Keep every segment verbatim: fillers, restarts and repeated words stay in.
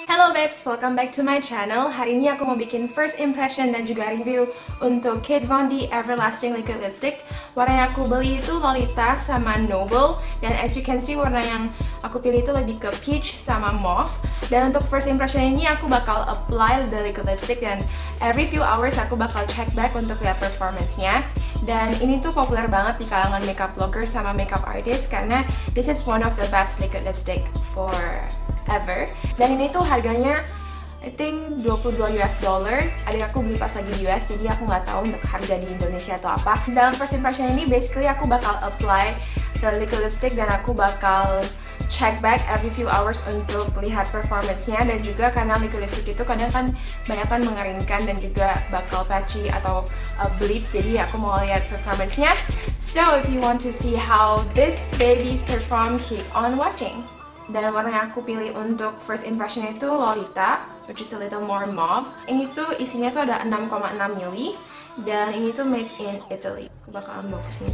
Hello babes, welcome back to my channel. Hari ini aku mau bikin first impression dan juga review untuk Kat Von D Everlasting Liquid Lipstick. Warna yang aku beli itu Lolita sama Noble, dan as you can see warna yang aku pilih itu lebih ke peach sama mauve. Dan untuk first impression ini aku bakal apply the liquid lipstick, dan every few hours aku bakal check back untuk lihat performance-nya. Dan ini tuh populer banget di kalangan makeup blogger sama makeup artist karena this is one of the best liquid lipstick for ever. Dan ini tuh harganya I think dua puluh dua US dollar. Adik aku beli pas lagi di U S, jadi aku nggak tahu untuk harga di Indonesia atau apa. Dalam first impression ini basically aku bakal apply the liquid lipstick dan aku bakal check back every few hours untuk lihat performance-nya. Dan juga karena liquid lipstick itu kadang kan banyak kan mengeringkan dan juga bakal patchy atau uh, bleed, jadi aku mau lihat performance-nya. So if you want to see how this babies perform, keep on watching. Dan warna yang aku pilih untuk first impression itu Lolita, which is a little more mauve. Ini tuh isinya tuh ada enam koma enam mili, dan ini tuh made in Italy. Aku bakal unboxing.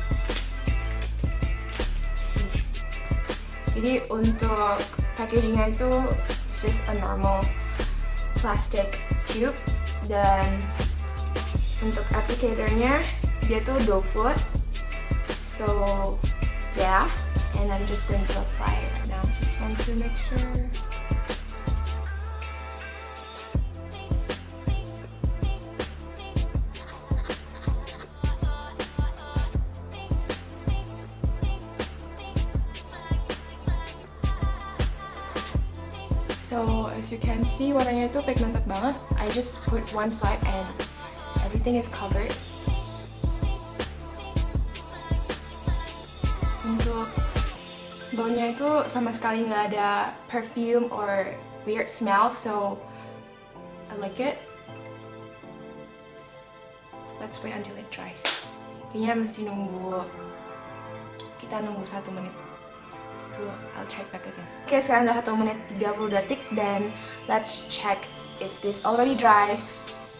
Jadi untuk packagingnya itu just a normal plastic tube, dan untuk applicatornya dia tuh doe foot. So yeah, and I'm just going to apply it right now. Just want to make sure. So as you can see, warnanya itu pigmented banget. I just put one swipe and everything is covered. Untuk baunya itu sama sekali nggak ada perfume or weird smell, so I like it. Let's wait until it dries. Kayaknya mesti nunggu, kita nunggu satu menit. So I'll check back again. Oke, okay, sekarang udah satu menit tiga puluh detik, dan let's check if this already dries.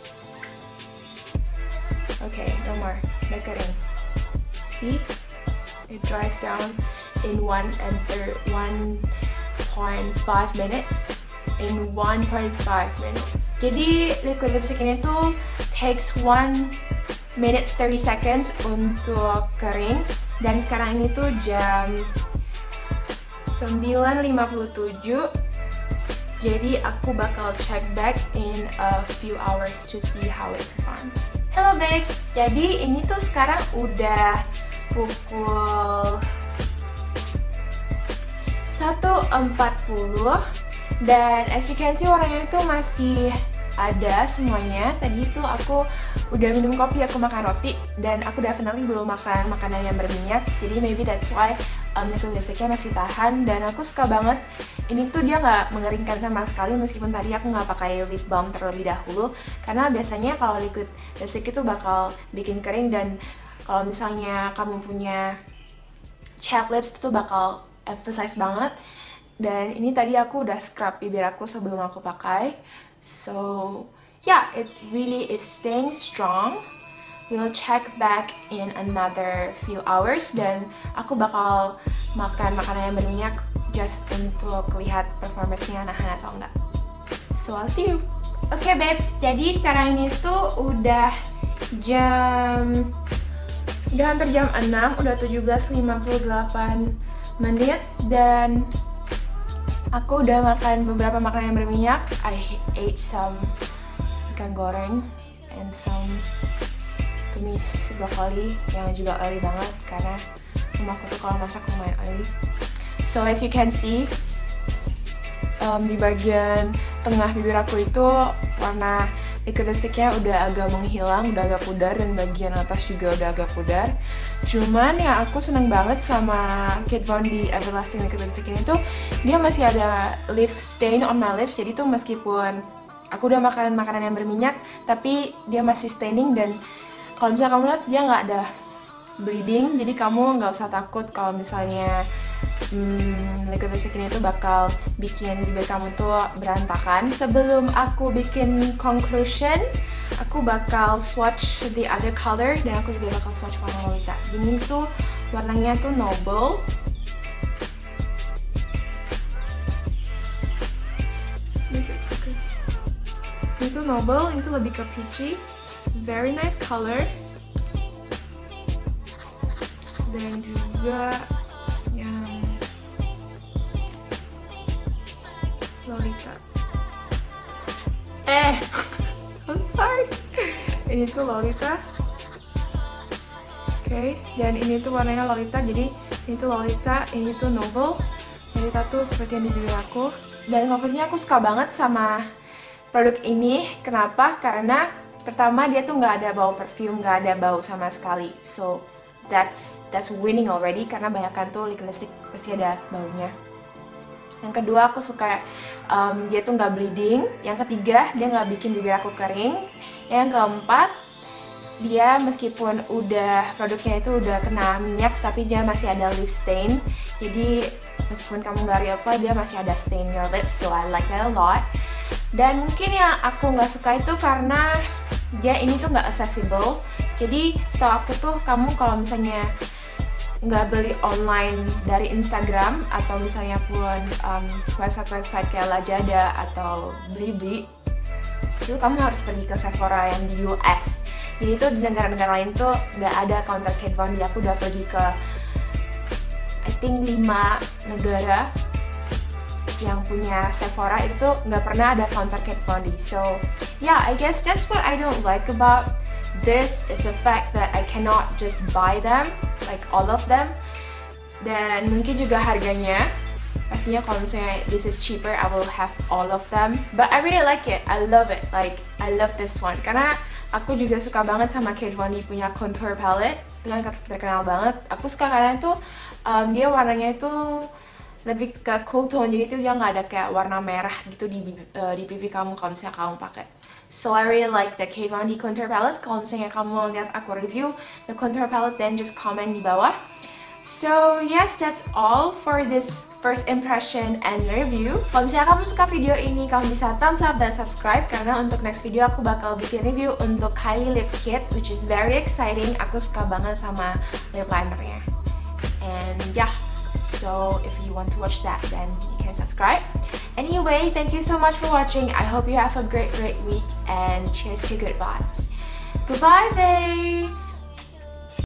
Oke, okay, no more. Udah kering. See? It dries down in one and one point five minutes. In one point five minutes. Jadi liquid lipstick ini tuh takes one minute thirty seconds untuk kering. Dan sekarang ini tuh jam sembilan lima puluh tujuh. Jadi aku bakal check back in a few hours to see how it performs. Hello babes, jadi ini tuh sekarang udah pukul satu empat puluh, dan as you can see warnanya itu masih ada semuanya. Tadi itu aku udah minum kopi, aku makan roti, dan aku definitely belum makan makanan yang berminyak, jadi maybe that's why um, liquid lipsticknya masih tahan. Dan aku suka banget ini tuh dia nggak mengeringkan sama sekali, meskipun tadi aku nggak pakai lip balm terlebih dahulu, karena biasanya kalau liquid lipstick itu bakal bikin kering, dan kalau misalnya kamu punya chapped lips itu bakal emphasize banget. Dan ini tadi aku udah scrub bibir aku sebelum aku pakai. So yeah, it really is staying strong. We'll check back in another few hours, dan aku bakal makan makanan yang berminyak just untuk lihat performance-nya nahan atau enggak. So I'll see you. Oke okay, babes, jadi sekarang ini tuh udah jam udah hampir jam enam, udah tujuh belas lima puluh delapan menit, dan aku udah makan beberapa makanan yang berminyak. I ate some ikan goreng and some tumis brokoli yang juga oily banget, karena rumahku tuh kalau masak lumayan oily. So as you can see, um, di bagian tengah bibir aku itu warna liquid lipsticknya udah agak menghilang, udah agak pudar, dan bagian atas juga udah agak pudar. Cuman ya aku seneng banget sama Kat Von D Everlasting Liquid Lipstick ini tuh, dia masih ada lip stain on my lips. Jadi tuh meskipun aku udah makan makanan yang berminyak, tapi dia masih staining, dan kalau misalnya kamu lihat dia nggak ada bleeding, jadi kamu nggak usah takut kalau misalnya Hmm, liquid lipstick ini tuh bakal bikin bibir kamu tuh berantakan. Sebelum aku bikin conclusion, aku bakal swatch the other color, dan aku juga bakal swatch warna Lolita. Ini tuh warnanya tuh Noble. Itu Noble, itu lebih ke peachy, very nice color. Dan juga yang Lolita. Eh, I'm sorry. Ini tuh Lolita. Oke, okay. Dan ini tuh warnanya Lolita. Jadi ini tuh Lolita, ini tuh Noble. Lolita tuh seperti yang di video aku. Dan confession aku suka banget sama produk ini. Kenapa? Karena pertama dia tuh nggak ada bau perfume, nggak ada bau sama sekali. So that's that's winning already. Karena banyak tuh liquid lipstick pasti ada baunya. Yang kedua aku suka um, dia tuh nggak bleeding. Yang ketiga dia nggak bikin bibir aku kering. Yang keempat dia meskipun udah produknya itu udah kena minyak tapi dia masih ada lip stain. Jadi meskipun kamu nggak reapply dia masih ada stain your lips. So I like that a lot. Dan mungkin yang aku nggak suka itu karena dia ini tuh nggak accessible. Jadi setahu aku tuh kamu kalau misalnya nggak beli online dari Instagram atau misalnya pun um, website-website kayak Lazada atau Blibli, itu kamu harus pergi ke Sephora yang di U S. Jadi itu di negara-negara lain tuh nggak ada counter Kat Von D. Aku udah pergi ke I think lima negara yang punya Sephora, itu nggak pernah ada counter Kat Von D. So yeah, I guess that's what I don't like about this is the fact that I cannot just buy them, like all of them. Dan mungkin juga harganya. Pastinya kalau misalnya this is cheaper, I will have all of them. But I really like it, I love it, like I love this one. Karena aku juga suka banget sama Kat Von D punya contour palette. Itu kan terkenal banget. Aku suka karena itu um, dia warnanya itu lebih ke cool tone. Jadi itu dia nggak ada kayak warna merah gitu di, uh, di pipi kamu kalau misalnya kamu pakai. So I really like the Kat Von D contour palette. Kalau misalnya kamu lihat aku review the contour palette, then just comment di bawah. So yes, that's all for this first impression and review. Kalau misalnya kamu suka video ini, kamu bisa thumbs up dan subscribe. Karena untuk next video aku bakal bikin review untuk Kylie Lip Kit, which is very exciting. Aku suka banget sama lip linernya. And yeah, so if you want to watch that, then you can subscribe. Anyway, thank you so much for watching. I hope you have a great, great week, and cheers to good vibes. Goodbye, babes!